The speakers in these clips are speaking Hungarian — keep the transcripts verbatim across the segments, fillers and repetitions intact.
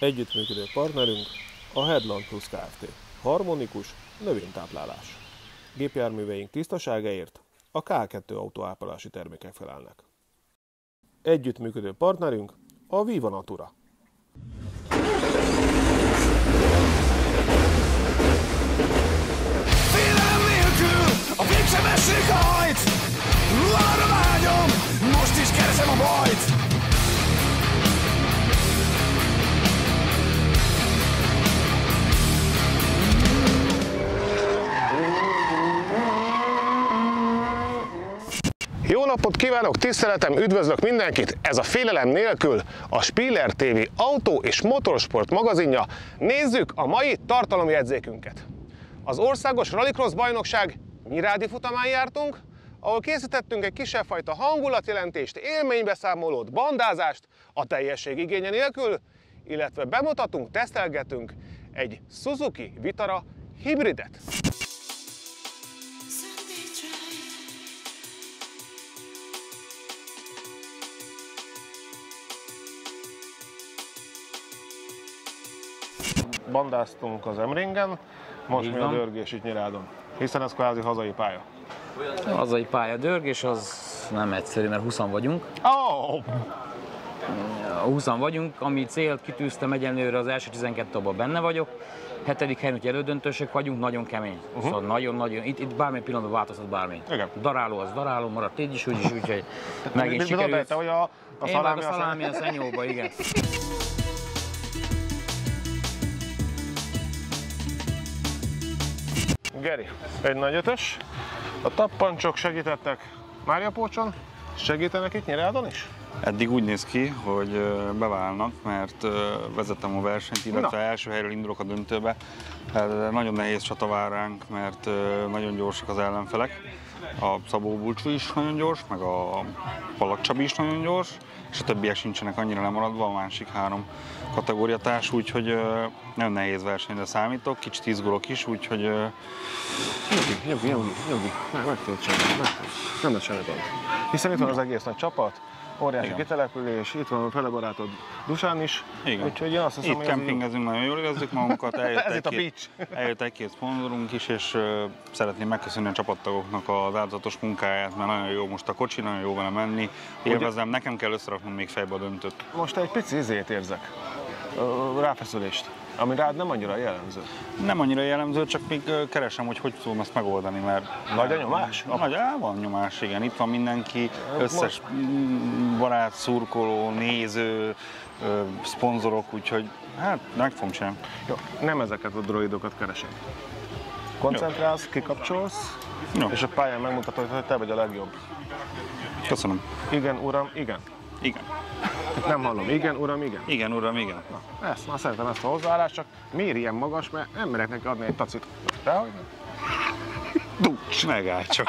Együttműködő partnerünk a Headland Plus Kft. Harmonikus növénytáplálás. Gépjárműveink tisztaságáért a ká kettő autóápolási termékek felelnek. Együttműködő partnerünk a Viva Natura. Félelem nélkül a végsebesség hajt, arra vágyom, most is keresem a bajt. Jó napot kívánok, tiszteletem, üdvözlök mindenkit! Ez a Félelem nélkül a Spiller té vé autó és motorsport magazinja. Nézzük a mai tartalomjegyzékünket. Az országos rallycross bajnokság Nyírádi futamán jártunk, ahol készítettünk egy kisebb fajta hangulatjelentést, élménybeszámolót, bandázást a teljesség igénye nélkül, illetve bemutatunk, tesztelgetünk egy Suzuki Vitara hibridet. Bandáztunk az Emringen, most mi a dörgés itt Nyírádon, hiszen ez kvázi hazai pálya. A hazai pálya dörgés az nem egyszerű, mert húszan vagyunk. Oh! húszan vagyunk, ami célt kitűztem egyenlőre, az első tizenkettőben benne vagyok. Hetedik helyen, hogy elődöntősök vagyunk, nagyon kemény. Uh-huh. Szóval nagyon-nagyon, itt, itt bármely pillanatban változhat bármi. Igen. Daráló az daráló, maradt így is, úgy is, úgyhogy megint sikerült. Te, hogy a, a Én meg a szalámi a szenyóba, igen. Geri, egy nagy ötös. A tappancsok segítettek Máriapócson, segítenek itt Nyírádon is? Eddig úgy néz ki, hogy beválnak, mert vezetem a versenyt, illetve Na. első helyről indulok a döntőbe. Nagyon nehéz csata vár ránk, mert nagyon gyorsak az ellenfelek. A Szabó Bulcsú is nagyon gyors, meg a Pallak Csabi is nagyon gyors, és a többiek sincsenek annyira lemaradva, a másik három kategóriatárs, úgyhogy nagyon nehéz versenyre számítok, kicsit izgulok is, úgyhogy... Nyugi, nyugi, nyugi, nyugi, meg tudod csinálni, meg tudod. Nem lesz semmi gond. Hiszen itt van az egész nagy csapat, óriási Igen. kitelepülés, itt van a fele barátod Dusán is. Igen. Úgyhogy én azt hiszem, itt kempingezünk, nagyon jól érezzük magunkat, eljött Ez egy-két egy szponzorunk is, és uh, szeretném megköszönni a csapattagoknak az áldozatos munkáját, mert nagyon jó most a kocsi, nagyon jó vele menni. Élvezem, nekem kell összeraknom még fejbe a döntőt. Most egy pici izét érzek, ráfeszülést, ami rád nem annyira jellemző. Nem annyira jellemző, csak még keresem, hogy hogy tudom ezt megoldani, mert... Nagy a nyomás? Nagy, á, van nyomás, igen. Itt van mindenki, összes Most... barát, szurkoló, néző, szponzorok, úgyhogy hát meg fogom csinálni. Jó, nem ezeket a droidokat keresem. Koncentrálsz, kikapcsolsz, Jó. és a pályán megmutatod, hogy te vagy a legjobb. Köszönöm. Igen, uram, igen. Igen. Nem hallom. Igen, uram, igen. Igen, uram, igen. Na, ezt, már szeretem ezt a hozzáállást, csak miért ilyen magas, mert nem merek neki adni egy tacit. Dehogy nem? Ducs, megállj csak.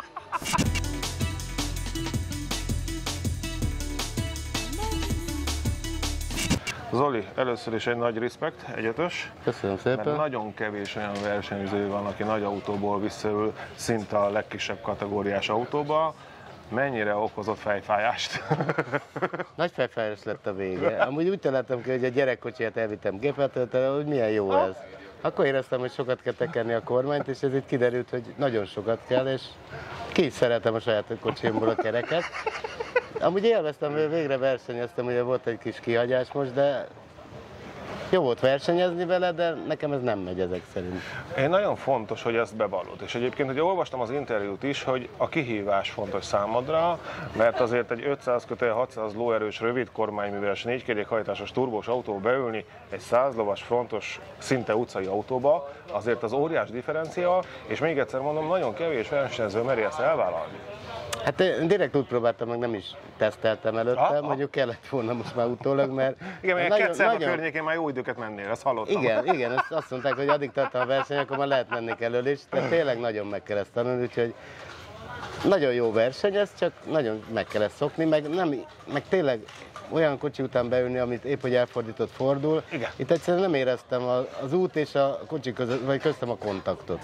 Zoli, először is egy nagy respekt, egy ötös. Köszönöm szépen. Mert nagyon kevés olyan versenyző van, aki nagy autóból visszaül szinte a legkisebb kategóriás autóba. Mennyire okozott fejfájást? Nagy fejfájás lett a vége. Amúgy úgy találtam ki, hogy a gyerekkocsiját elvittem gépletöltőre, hogy milyen jó ez. Akkor éreztem, hogy sokat kell tekerni a kormányt, és ez így kiderült, hogy nagyon sokat kell, és ki is szeretem a saját kocsimból a kereket. Amúgy élveztem, hogy végre versenyeztem, ugye volt egy kis kihagyás most, de jó volt versenyezni vele, de nekem ez nem megy ezek szerint. Én nagyon fontos, hogy ezt bevallod. És egyébként, hogy olvastam az interjút is, hogy a kihívás fontos számodra, mert azért egy ötszáz kötőjel hatszáz lóerős rövid kormányműveles négykerékhajtásos turbós autóba beülni egy száz lovas frontos, szinte utcai autóba, azért az óriás differencia, és még egyszer mondom, nagyon kevés versenyző meri ezt elvállalni. Hát én direkt úgy próbáltam, meg nem is teszteltem előtte, ha, ha. mondjuk kellett volna most már utólag, mert... Igen, mert Ketszem nagyon... a környékén már jó időket mennél, ezt hallottam. Igen, igen, azt, azt mondták, hogy addig tartom a verseny, akkor már lehet menni elől is, de tényleg nagyon meg kell ezt tanulni, úgyhogy nagyon jó verseny ez, csak nagyon meg kell ezt szokni, meg, nem, meg tényleg olyan kocsi után beülni, amit épp hogy elfordított fordul. Igen. Itt egyszerűen nem éreztem az út és a kocsi között, vagy köztem a kontaktot.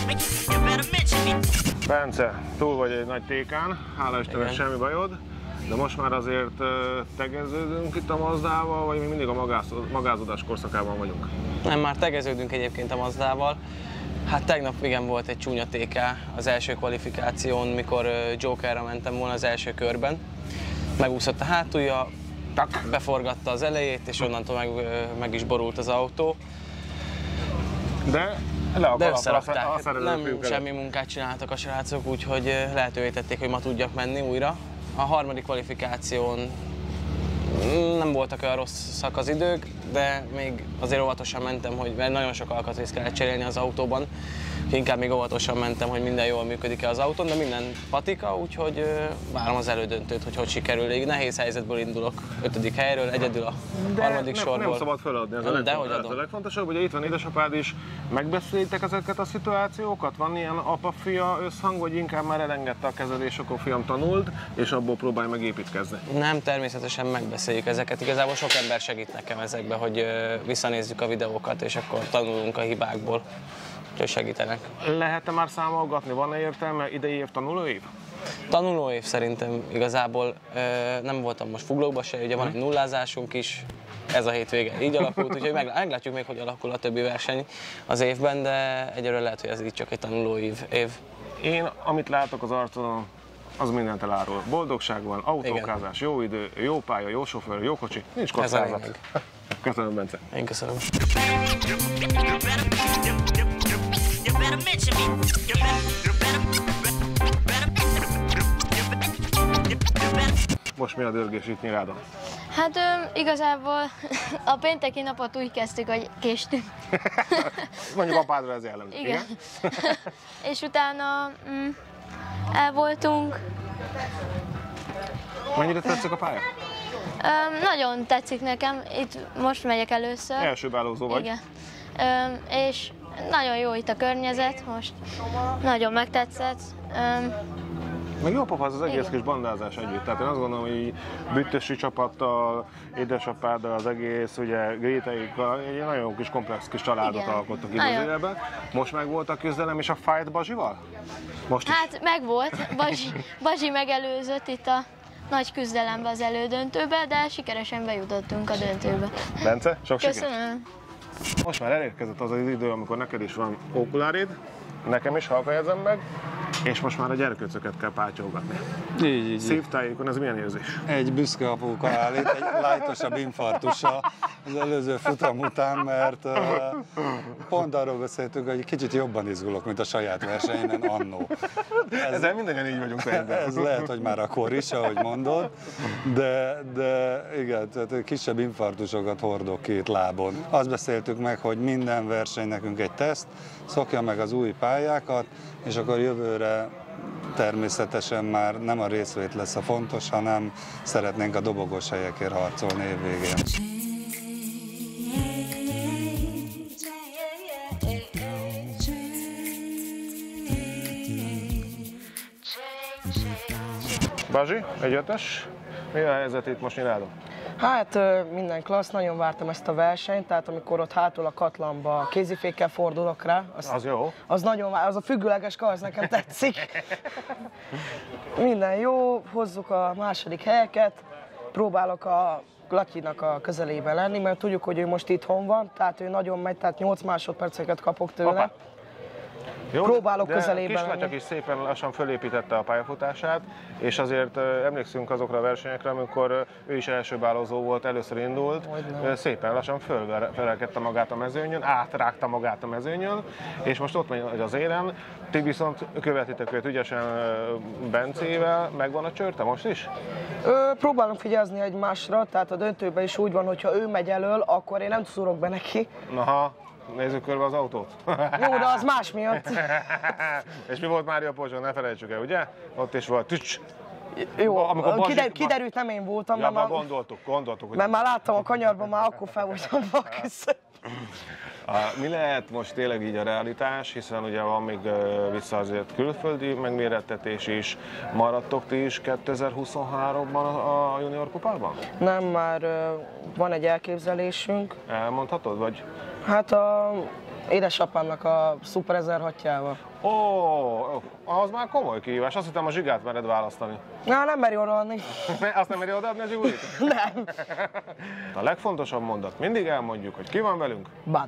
Bence, túl vagy egy nagy tékán, hála Istennek semmi bajod. De most már azért tegeződünk itt a Mazdával, vagy még mindig a magáz, magázódás korszakában vagyunk? Nem, már tegeződünk egyébként a Mazdával. Hát tegnap igen volt egy csúnya té ká az első kvalifikáción, mikor Jokerra mentem volna az első körben. Megúszott a hátulja, beforgatta az elejét, és onnantól meg, meg is borult az autó. De le a De összerakták. a, a Nem semmi munkát csináltak a srácok, úgyhogy lehetővé tették, hogy ma tudjak menni újra. A harmadik kvalifikáción nem voltak olyan rosszak az idők, de még azért óvatosan mentem, hogy mert nagyon sok alkatrészt kellett cserélni az autóban. Inkább még óvatosan mentem, hogy minden jól működik-e az autón, de minden patika, úgyhogy várom az elődöntőt, hogy hogy sikerül. Így nehéz helyzetből indulok, ötödik helyről, egyedül a de harmadik nem, sorból. Nem szabad feladni, ez a, de legfont, ez a legfontosabb. Ugye itt van édesapád is, megbeszélitek ezeket a szituációkat? Van ilyen apa-fia összhang, vagy inkább már elengedte a kezed, és akkor fiam tanult, és abból próbálj megépítkezni? Nem, természetesen megbeszéljük ezeket. Igazából sok ember segít nekem ezekbe, hogy visszanézzük a videókat, és akkor tanulunk a hibákból. Úgyhogy segítenek. Lehet-e már számolgatni? Van-e értelme idei év tanulóév? Tanulóév szerintem igazából nem voltam most Fuglókban se, ugye van egy nullázásunk is, ez a hétvége így alakult, úgyhogy meglátjuk még, hogy alakul a többi verseny az évben, de egyelőre lehet, hogy ez így csak egy tanulóév. Év. Én, amit látok az arcodon, az mindent elárul. Boldogság van, autókázás, jó idő, jó pálya, jó sofőr, jó kocsi, nincs kockázat. Köszönöm, Bence. Én köszönöm. Most mi a dörgés itt Nyirádon? Hát ö, igazából a pénteki napot úgy kezdtük, hogy késtünk. Mondjuk apádra ez jellemző. Igen. Igen? És utána mm, el voltunk. Mennyire tetszik a pálya? Ö, nagyon tetszik nekem, itt most megyek először. Első beállózó vagy. Igen. Ö, és nagyon jó itt a környezet, most nagyon megtetszett. Ö, Meg jó pofa az, az egész igen. kis bandázás együtt. Tehát én azt gondolom, hogy így Büttösi csapattal, édesapáddal, az egész, ugye Grétaikkal, egy nagyon jó kis komplex kis családot Igen. alkottak Nagyon. idézőjelben. Most meg volt a küzdelem és a fight Bazsival? Most is. hát megvolt, Bazsi, Bazsi megelőzött itt a nagy küzdelembe az elődöntőbe, de sikeresen bejutottunk a döntőbe. Bence, sok sikert! Köszönöm! Most már elérkezett az az idő, amikor neked is van okulárid, nekem is, halka jegyzem meg, és most már a gyerkőcöket kell pátyolgatni. Így, így, így. Szívtájékon ez milyen érzés? Egy büszke apuka állít, egy lájtosabb infarktussal az előző futam után, mert uh, pont arról beszéltünk, hogy kicsit jobban izgulok, mint a saját versenyen annó. Ez, Ezzel mindannyian így vagyunk szerintem. ez lehet, hogy már a kor is, ahogy mondod, de, de igen, tehát kisebb infarktusokat hordok két lábon. Azt beszéltük meg, hogy minden verseny nekünk egy teszt, szokja meg az új pályákat, és akkor jövőre természetesen már nem a részvét lesz a fontos, hanem szeretnénk a dobogós helyekért harcolni évvégén. Bazsi, egy ötös. Mi a helyzet itt most Nyirádon? Hát minden klassz, nagyon vártam ezt a versenyt, tehát amikor ott hátul a katlanba kézifékkel fordulok rá, az, Az jó. az nagyon, az a függőleges kar, az nekem tetszik. Minden jó, hozzuk a második helyeket, próbálok a Latyinak a közelében lenni, mert tudjuk, hogy ő most itthon van, tehát ő nagyon megy, tehát nyolc másodperceket kapok tőle. Hoppá. Jó, Próbálok de közelében Kismatyak lenni. is szépen lassan fölépítette a pályafutását, és azért uh, emlékszünk azokra a versenyekre, amikor uh, ő is első bálózó volt, először indult, uh, szépen lassan fölverelkedte magát a mezőnyön, átrágta magát a mezőnyön, és most ott megy az élen. Ti viszont követitek őt ügyesen uh, Bencével, megvan a csörte most is? Ö, próbálunk figyelni egymásra, tehát a döntőben is úgy van, hogy ha ő megy elől, akkor én nem szúrok be neki. Naha, nézzük körbe az autót. Jó, de az más miatt. És mi volt Mária Pozsón, ne felejtsük el, ugye? Ott is volt tücs. Jó, Amikor Bazsi- kider, kiderült, nem én voltam, Ja, mert, már már, gondoltuk, gondoltuk. Hogy mert már láttam a kanyarban, már akkor fel voltam a küszöb. A, mi lehet most tényleg így a realitás, hiszen ugye van még uh, vissza azért külföldi megmérettetés is. Maradtok ti is kétezer-huszonháromban a junior kupában? Nem, már ö, van egy elképzelésünk. Elmondhatod, vagy? Hát a édesapámnak a Super ezerhatjával. Ó, ahhoz már komoly kihívás. Azt hittem, a Zsigát mered választani. Na, nem meri odaadni. Azt nem meri odaadni a Zsigulit? Nem. A legfontosabb mondat. Mindig elmondjuk, hogy ki van velünk. Bad.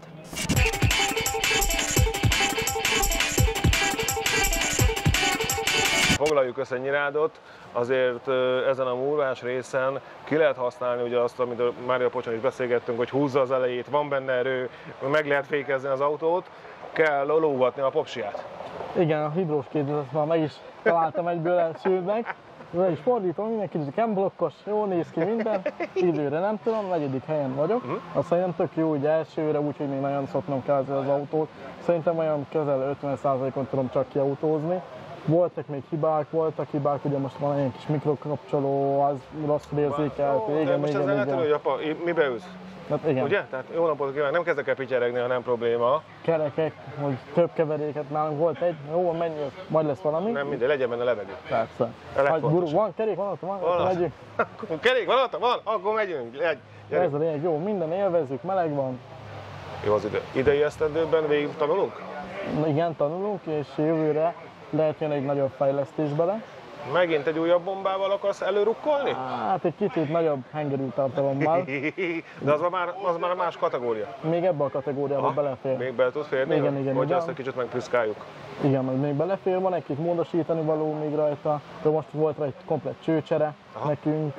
Foglaljuk össze Nyirádot, azért ezen a múlvás részen ki lehet használni ugye azt, amit Mária Pocson is beszélgettünk, hogy húzza az elejét, van benne erő, meg lehet fékezni az autót, kell lógatni a popsiát. Igen, a hidrós kézzel azt már meg is találtam egyből elsődnek. Meg is fordítom, mindenki kicsit kemblokkos, jó néz ki minden. Időre nem tudom, negyedik helyen vagyok. Uh-huh. Azt szerintem tök jó, hogy elsőre, úgyhogy még nagyon szoknom kell az autót. Szerintem olyan közel ötven százalékon tudom csak kiautózni. Voltak még hibák, voltak hibák, ugye most van egy kis mikrokapcsoló, az rosszul érzékelt. Oh, igen, most ezzel lehet, hogy apa, mibe ülsz? Hát igen. Ugye? Tehát jó napot kívánok, nem kezdek el pityeregni, ha nem probléma. Kerekek, hogy több keveréket nálunk volt egy, jó, mennyi, majd lesz valami. Nem mindegy, legyen benne levegő. Persze. Hát, guru, van kerék, van ott, van, van ott, megyünk. Kerék, van ott, van, akkor megyünk. Gyere. Ez a lényeg, jó, minden élvezzük, meleg van. Jó az idő. Idei esztendőben végig tanulunk? Igen, tanulunk, és jövőre lehet jön egy nagyobb fejlesztés bele. Megint egy újabb bombával akarsz előrukkolni? Hát egy kicsit nagyobb hengerűtartalommal. De az már, az már más kategória. Még ebbe a kategóriába Aha, belefér. Még bele tud férni? Igen, igen, hogy igen. azt egy kicsit megpiszkáljuk. Igen, majd még belefér, van egy kicsit módosítani való még rajta. De most volt rá egy komplett csőcsere Aha. nekünk,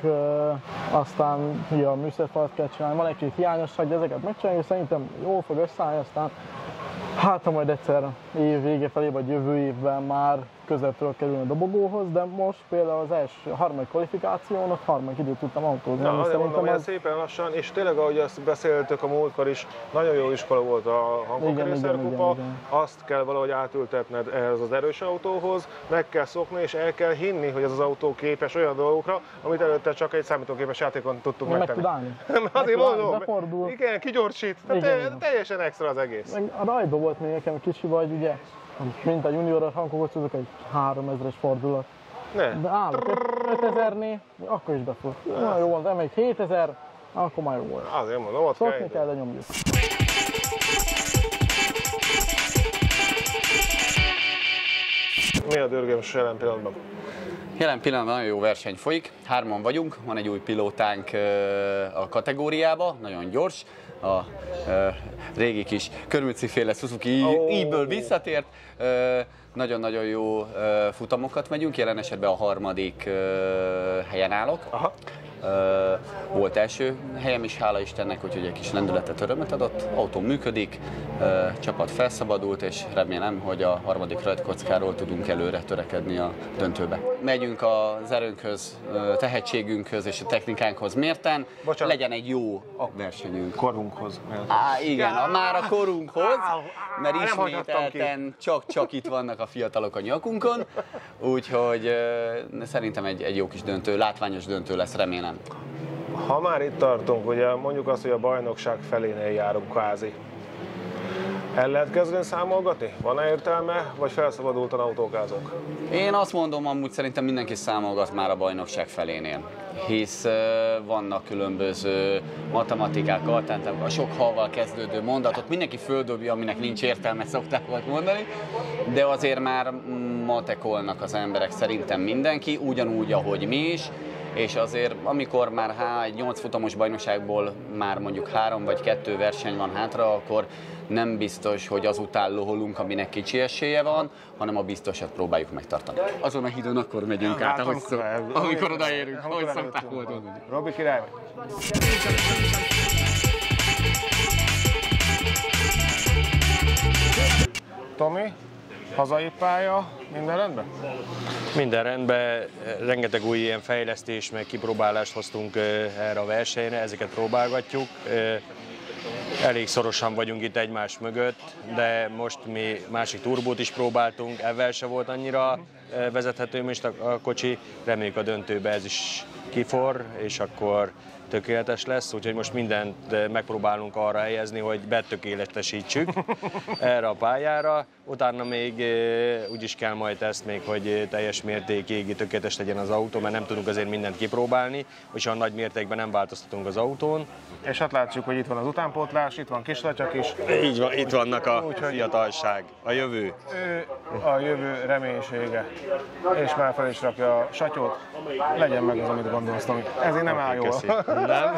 aztán ugye a műszerfalat kell csinálni, van egy kicsit hiányosság, de ezeket megcsináljuk, szerintem jól fog összeállni, aztán hát ha majd egyszer év vége felé, vagy jövő évben már közel tudok kerülni a dobogóhoz, de most például az első harmadik kvalifikáción ott harmadik időt tudtam autózni. Na, azért mondom, az... szépen lassan, és tényleg ahogy azt beszéltük a múltkor is, nagyon jó iskola volt a hangokrészerkupa, azt kell valahogy átültetned ehhez az erős autóhoz, meg kell szokni, és el kell hinni, hogy ez az autó képes olyan dolgokra, amit előtte csak egy számítógépes játékon tudtunk meg megtenni. Meg tud Azért mondom, befordul. Igen, kigyorsít, tehát teljesen extra az egész. Meg a rajtban volt még nekem kicsi vagy, ugye, mint a junioros hangokocozok, egy háromezres fordulat. Ne. De állok ötezernél, akkor is befut. Na jó van, de még hétezer, akkor már jó volt. Azért mondom, ott Szokni kell, de nyomjuk. Mi a dörgős jelen pillanatban? Jelen pillanatban nagyon jó verseny folyik, hárman vagyunk, van egy új pilótánk a kategóriában, nagyon gyors, a régi kis körmüciféle Suzuki oh. E-ből visszatért, nagyon-nagyon jó futamokat megyünk, jelen esetben a harmadik helyen állok. Aha. Volt első helyem is, hála Istennek, úgyhogy egy kis lendületet, örömet adott. Autó működik, csapat felszabadult, és remélem, hogy a harmadik rajtkockáról tudunk előre törekedni a döntőbe. Megyünk az erőnkhöz, tehetségünkhöz és a technikánkhoz mérten, Bocsánat. Legyen egy jó versenyünk. Korunkhoz. Á, igen, a, már a korunkhoz, mert ismételten csak-csak itt vannak a fiatalok a nyakunkon, úgyhogy szerintem egy, egy jó kis döntő, látványos döntő lesz, remélem. Ha már itt tartunk, ugye mondjuk azt, hogy a bajnokság felénél járunk kvázi. El lehet kezdeni számolgatni? Van-e értelme, vagy felszabadultan autókázunk? Én azt mondom, amúgy szerintem mindenki számolgat már a bajnokság felénél. Hisz uh, vannak különböző matematikák, alternatív, a sok halval kezdődő mondatot, mindenki földobja, aminek nincs értelme, szokták volt mondani, de azért már matekolnak az emberek, szerintem mindenki, ugyanúgy, ahogy mi is. És azért, amikor már há, egy nyolc futamos bajnokságból már mondjuk három vagy kettő verseny van hátra, akkor nem biztos, hogy azután loholunk, aminek kicsi esélye van, hanem a biztosat próbáljuk megtartani. Azon a hídon akkor megyünk át, ahogy szó, amikor odaérünk, ahogy szokták oldani. Robi király vagy. Tomi, hazai pálya, minden rendben? Minden rendben, rengeteg új ilyen fejlesztés, meg kipróbálást hoztunk erre a versenyre, ezeket próbálgatjuk. Elég szorosan vagyunk itt egymás mögött, de most mi másik turbót is próbáltunk, ezzel se volt annyira vezethető most a kocsi, reméljük a döntőbe ez is kiforr, és akkor tökéletes lesz, úgyhogy most mindent megpróbálunk arra helyezni, hogy betökéletesítsük erre a pályára. Utána még úgy is kell majd ezt még, hogy teljes mértékig tökéletes legyen az autó, mert nem tudunk azért mindent kipróbálni, és olyan nagy mértékben nem változtatunk az autón. És hát látjuk, hogy itt van az utánpótlás, itt van Kislatyak is. Így van, itt vannak a fiatalság, a jövő. Ő a jövő reménysége. És már fel is rakja a satyót. Legyen meg az, amit gondolsz, Tomi. Ezért nem áll jól. Nem?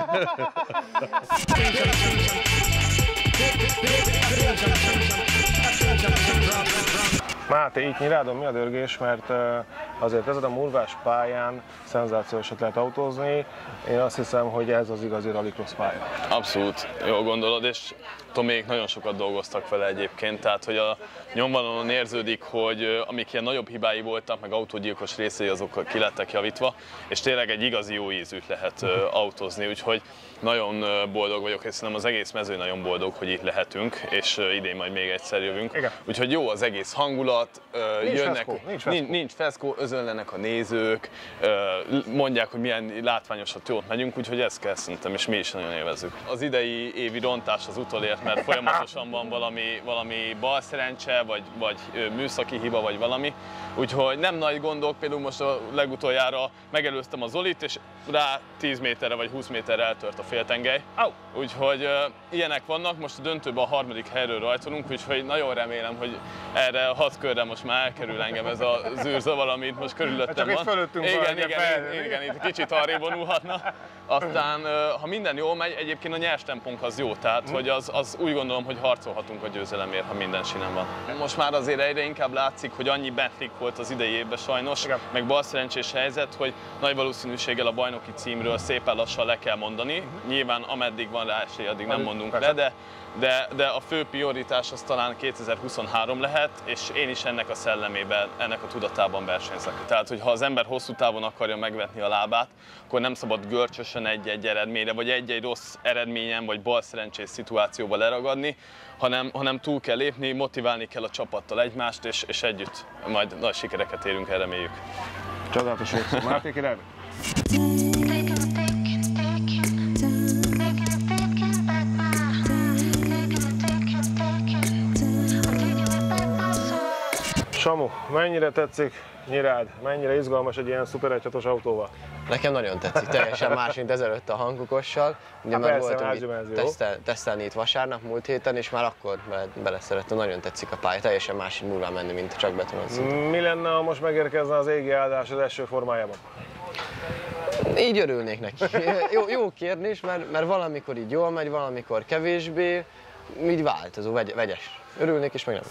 Máté, itt Nyirádon mi a dörgés, mert azért ezen a murvás pályán szenzációsat lehet autózni. Én azt hiszem, hogy ez az igazi rallycross pálya. Abszolút, jól gondolod, és Tomék nagyon sokat dolgoztak vele egyébként, tehát hogy a nyomvonalon érződik, hogy amik ilyen nagyobb hibái voltak, meg autógyilkos részei, azok ki lettek javítva, és tényleg egy igazi jó ízűt lehet autózni, úgyhogy nagyon boldog vagyok, és szerintem az egész mező nagyon boldog, hogy itt lehetünk, és idén majd még egyszer jövünk. Igen. Úgyhogy jó az egész hangulat, nincs jönnek, feszkó, nincs feszkó. Nincs, nincs feszkó, özönlenek a nézők, mondják, hogy milyen látványosat jót megyünk, úgyhogy ezt kell szerintem, és mi is nagyon élvezzük. Az idei évi rontás az utolért, mert folyamatosan van valami, valami balszerencse, vagy, vagy műszaki hiba, vagy valami. Úgyhogy nem nagy gondok, például most a legutoljára megelőztem a Zolit, és rá tíz méterre vagy húsz méterre eltört a féltengely. Oh. Úgyhogy uh, ilyenek vannak, most a döntőben a harmadik helyről rajtolunk, úgyhogy nagyon remélem, hogy erre a hat körre most már elkerül engem ez a zűrzavar, amit most körülöttem van. Fölöttünk igen, van, igen, igen, igen, itt kicsit arrébb vonulhatna. Aztán, uh, ha minden jól megy, egyébként a nyers tempónk az jó, tehát hogy az, az úgy gondolom, hogy harcolhatunk a győzelemért, ha minden sinem van. Most már azért egyre inkább látszik, hogy annyi Bentley volt az idei évben sajnos, igen. Meg balszerencsés helyzet, hogy nagy valószínűséggel a bajnoki címről szépen lassan le kell mondani. Nyilván ameddig van rá esély, addig nem mondunk le, de, de, de a fő prioritás az talán kétezer-huszonhárom lehet, és én is ennek a szellemében, ennek a tudatában versenyzek. Tehát, hogy ha az ember hosszú távon akarja megvetni a lábát, akkor nem szabad görcsösen egy-egy eredményre, vagy egy-egy rossz eredményen, vagy balszerencsés szituációba leragadni, hanem, hanem túl kell lépni, motiválni kell a csapattal egymást, és, és együtt majd nagy sikereket érünk el, reméljük. Csodálatos végszó. Máté király? Samu, mennyire tetszik Nyirád? Mennyire izgalmas egy ilyen szuper egyhatos autóval? Nekem nagyon tetszik, teljesen más, mint ezelőtt a hangukossal. Ugye már voltunk itt tesztel, tesztelni itt vasárnap, múlt héten, és már akkor be, beleszerettem, nagyon tetszik a pálya, teljesen más múlva menni, mint csak betonon szintén. Mi lenne, ha most megérkezne az égi áldás az első formájában? Így örülnék neki. Jó, jó kérdés, mert, mert valamikor így jól megy, valamikor kevésbé, így változó, vegy, vegyes. Örülnék és meg nem.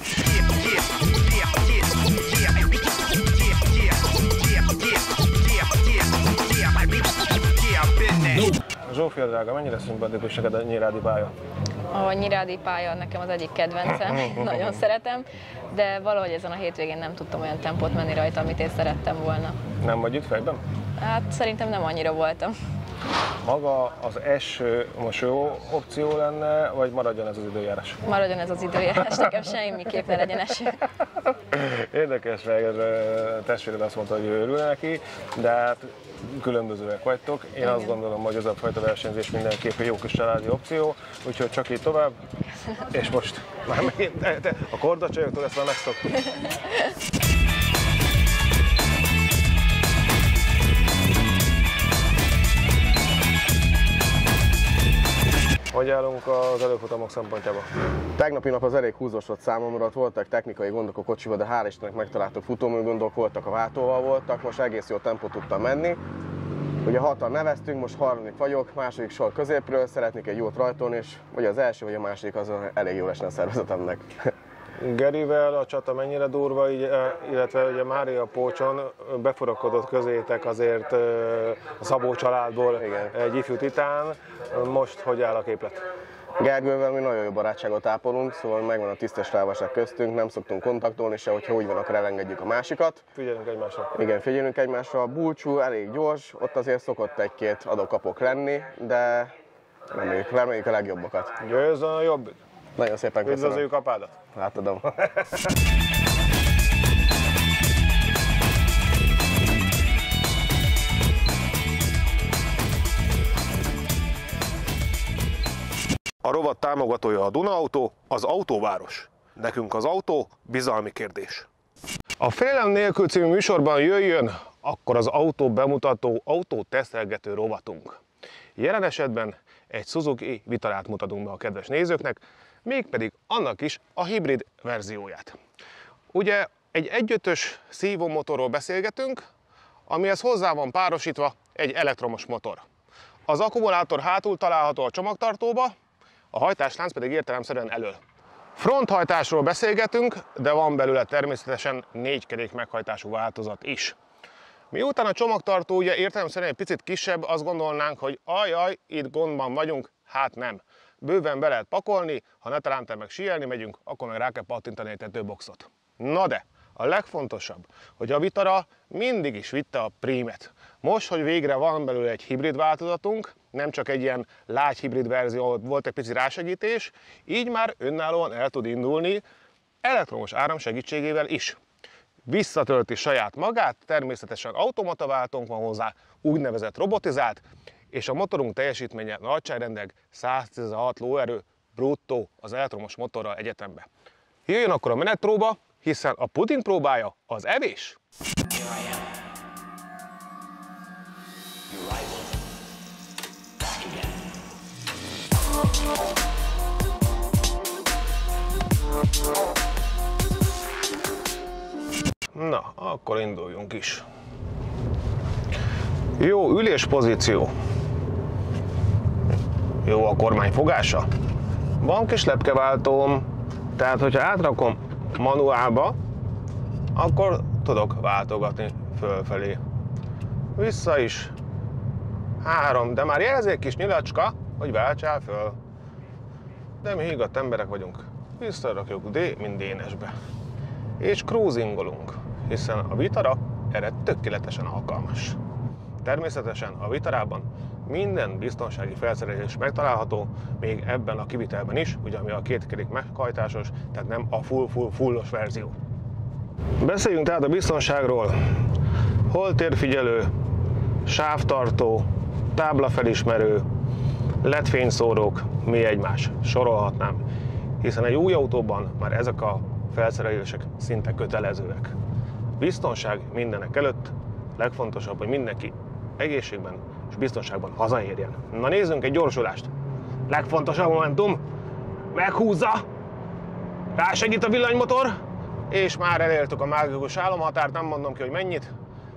Zsófia drága, mennyire szimpatikus neked a nyirádi pálya? A nyirádi pálya nekem az egyik kedvencem, nagyon szeretem, de valahogy ezen a hétvégén nem tudtam olyan tempót menni rajta, amit én szerettem volna. Nem vagy itt fejben? Hát szerintem nem annyira voltam. Maga az eső most jó opció lenne, vagy maradjon ez az időjárás? Maradjon ez az időjárás, nekem semmiképp ne legyen eső. Érdekes, meg testvéred azt mondta, hogy ő örül neki, de hát különbözőek vagytok. Én Igen. azt gondolom, hogy ez a fajta versenyzés mindenképp jó kis családi opció, úgyhogy csak így tovább. És most már megint te, te, a kordacsajoktól ezt már megszoktuk. Hogy állunk az előfutamok szempontjából? Tegnapi nap az elég húzós volt számomra, ott voltak technikai gondok a kocsival, de hál' Istennek megtaláltak futóműgondok, voltak a váltóval voltak, most egész jó tempót tudtam menni. Ugye hatan neveztünk, most harmadik vagyok, második sor középről, szeretnék egy jót rajtolni, és vagy az első, vagy a második az elég jó esne a szervezetemnek. Gerivel a csata mennyire durva, illetve ugye Mária Pócson beforakodott közétek azért a Szabó családból Igen. egy ifjú titán. Most hogy áll a képlet? Gergővel mi nagyon jó barátságot ápolunk, szóval megvan a tisztes távolság köztünk, nem szoktunk kontaktolni se, hogyha úgy van, akkor elengedjük a másikat. Figyelünk egymásra. Igen, figyelünk egymásra. A búcsú elég gyors, ott azért szokott egy-két adókapok lenni, de reméljük, reméljük a legjobbakat. Győzzön a jobb! Nagyon szépen köszönöm. Üdvözöljük apádat! Átadom. A rovat támogatója a Duna Autó, az autóváros. Nekünk az autó bizalmi kérdés. A Félelem nélkül című műsorban jöjjön akkor az autó bemutató, autó tesztelgető rovatunk. Jelen esetben egy Suzuki Vitarát mutatunk be a kedves nézőknek, mégpedig annak is a hibrid verzióját. Ugye egy egyötös szívómotorról beszélgetünk, amihez hozzá van párosítva egy elektromos motor. Az akkumulátor hátul található a csomagtartóba, a hajtáslánc pedig értelemszerűen elől. Fronthajtásról beszélgetünk, de van belőle természetesen négy kerék meghajtású változat is. Miután a csomagtartó ugye értelemszerűen egy picit kisebb, azt gondolnánk, hogy ajaj, itt gondban vagyunk, hát nem. Bőven be lehet pakolni, ha ne talán meg síelni megyünk, akkor meg rá kell pattintani egy tetőboxot. Na de, a legfontosabb, hogy a Vitara mindig is vitte a Primet. Most, hogy végre van belőle egy hibrid változatunk, nem csak egy ilyen lágy hibrid verzió, volt egy pici rásegítés, így már önállóan el tud indulni elektromos áram segítségével is. Visszatölti saját magát, természetesen automataváltónk van hozzá, úgynevezett robotizált, és a motorunk teljesítménye nagyságrendek száztizenhat lóerő bruttó az elektromos motorral egyetembe. Jöjjön akkor a menetpróba, hiszen a puding próbája az evés. Na, akkor induljunk is. Jó üléspozíció. Jó a kormány fogása. Van kis lepkeváltóm, tehát hogyha átrakom manuálba, akkor tudok váltogatni fölfelé. Vissza is. Három, de már jelzi egy kis nyilacska, hogy váltsál föl. De mi higgadt emberek vagyunk. Visszarakjuk D, mint D-nesbe. És cruisingolunk, hiszen a Vitara erre tökéletesen alkalmas. Természetesen a Vitarában minden biztonsági felszerelés megtalálható, még ebben a kivitelben is, ugye ami a kétkerék meghajtásos, tehát nem a full-full-fullos verzió. Beszéljünk tehát a biztonságról. Holtérfigyelő, sávtartó, táblafelismerő, el é dé fényszórók, mi egymás, sorolhatnám, hiszen egy új autóban már ezek a felszerelések szinte kötelezőek. Biztonság mindenek előtt, legfontosabb, hogy mindenki egészségben és biztonságban hazaérjen. Na nézzünk egy gyorsulást. Legfontosabb momentum, meghúzza, rásegít a villanymotor, és már elértük a mágikus álomhatárt, nem mondom ki, hogy mennyit.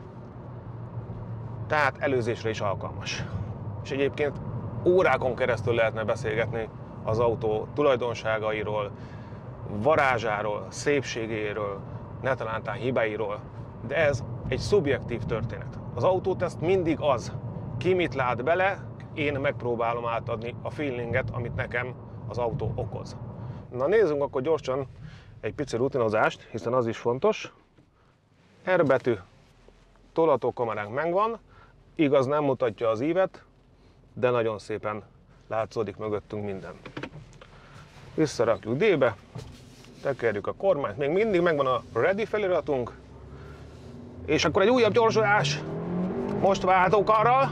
Tehát előzésre is alkalmas. És egyébként órákon keresztül lehetne beszélgetni az autó tulajdonságairól, varázsáról, szépségéről, netalántán hibáiról, de ez egy szubjektív történet. Az autóteszt mindig az, ki mit lát bele, én megpróbálom átadni a feelinget, amit nekem az autó okoz. Na nézzünk akkor gyorsan egy pici rutinozást, hiszen az is fontos. R betű, tolatókameránk megvan, igaz nem mutatja az ívet, de nagyon szépen látszódik mögöttünk minden. Visszarakjuk D-be, tekerjük a kormányt, még mindig megvan a ready feliratunk, és akkor egy újabb gyorsulás, most váltok arra,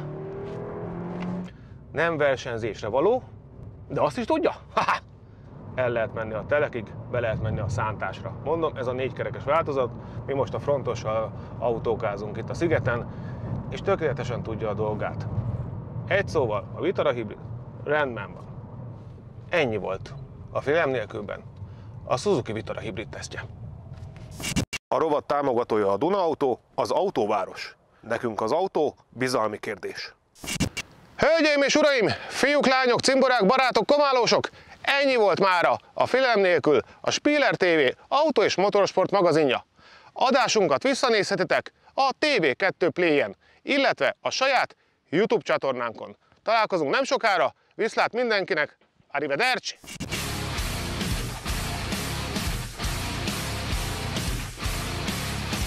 nem versenyzésre való, de azt is tudja, ha-ha! El lehet menni a telekig, be lehet menni a szántásra. Mondom, ez a négykerekes változat, mi most a frontossal autókázunk itt a szigeten, és tökéletesen tudja a dolgát. Egy szóval, a Vitara hibrid rendben van. Ennyi volt a Félelem nélkülben a Suzuki Vitara hibrid tesztje. A rovat támogatója a Duna Autó, az autóváros. Nekünk az autó bizalmi kérdés. Hölgyeim és uraim, fiúk, lányok, cimborák, barátok, komálósok! Ennyi volt mára a Félelem nélkül a Spiller té vé autó és motorsport magazinja. Adásunkat visszanézhetitek a té vé kettő Playen, illetve a saját YouTube csatornánkon. Találkozunk nem sokára, viszlát mindenkinek, arrivederci!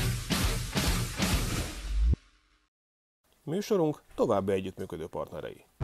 Műsorunk további együttműködő partnerei.